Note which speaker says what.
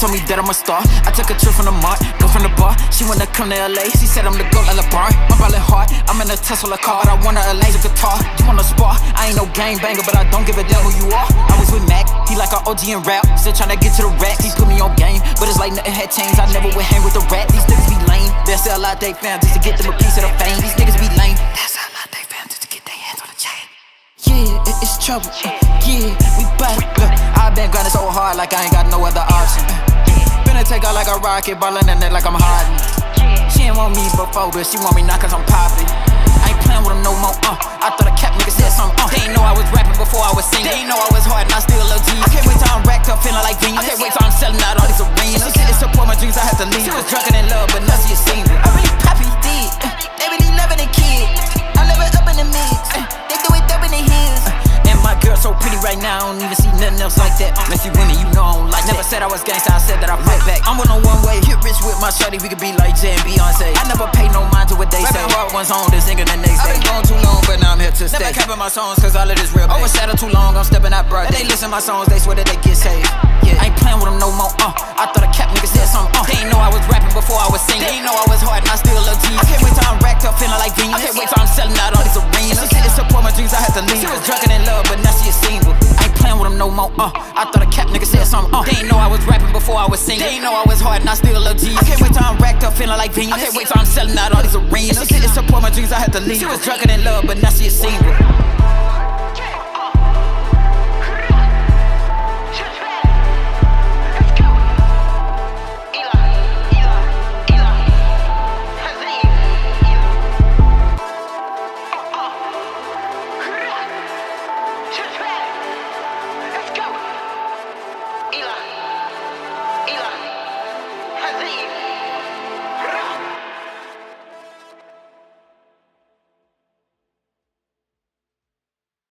Speaker 1: told me that I'm a star. I took a trip from the mart, go from the bar. She wanna come to LA, she said I'm the GOAT like LeBron. My ballin' hard, I'm in a Tesla car, but I want a laser guitar. You wanna spar? I ain't no gang banger, but I don't give a damn who you are. I was with Mac, he like an OG in rap, still tryna get to the rack. He put me on game, but it's like nothing had changed. I never would hang with the rat. These niggas be lame, they'll sell out they fam just to get them a piece of the fame. These niggas be lame, they'll sell out they fam just to get their hands on the chain. Yeah, it's trouble. Yeah, we back. I've been grinding so hard like I ain't got no other option. Finna take out like a rocket, ballin' in it like I'm Harden. She ain't want me before, but she want me now cause I'm poppin'. I ain't playin' with them no more. I thought a cap nigga said something. They ain't know I was rapping before I was singing. They ain't know I was hard and I still love G. I can't wait till I'm racked up feeling like Venus. I can't wait till I'm selling out all these arenas. She said support my dreams, I had to leave. She was drunk and in love, but now she a single. I really poppy deep. They really loving the kid. I love it up in the mix. They do it up in the hills. And my girl so pretty right now, I don't even see nothing else like that. Messy women, you know I don't like that. Never said I was gangsta, I said that I fight back. I'm on a one-way, get rich with my shorty, we could be like Jay and Beyonce. I never pay no mind to what they say. Hard ones on this nigga the next day. I've been gone too long, but now I'm here to stay. Never capping my songs, cause all of this real. Overshadowed too long, I'm stepping out broad. They listen to my songs, they swear that they get saved. Yeah, I ain't playing with them no more. I thought a cap nigga said something. They ain't know I was rapping before I was singing. They ain't know I was hard and I still love G. I can't wait till I'm racked up feeling like Venus. I can't wait till I'm selling out all these arenas. She said to support my dreams, I had to leave. She was drunk and in love, but now she a single. I ain't playing with them no more. I thought a cap nigga said something. They ain't know I was rapping before I was singing. They ain't know I was hard and I still love G. I can't wait till I'm racked up feeling like Venus. I can't wait till I'm selling out all these arenas. She said to support my dreams, I had to leave. She was drunk and in love, but now she a single.